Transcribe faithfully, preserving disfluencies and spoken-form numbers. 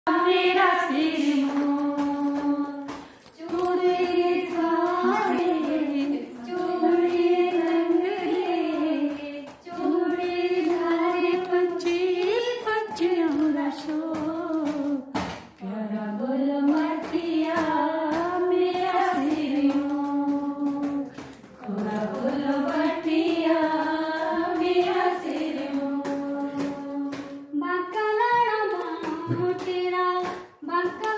मेरा सिर मोर चूड़ी सारे चूड़ी रंग रे चूड़ी धारे पंछी पंछियों का शोर प्यारा बोल मटिया मेरा सिर मोर कोरा बोल मटिया मेरा सिर मोर बांका लाड़ा बांका तेरा बांका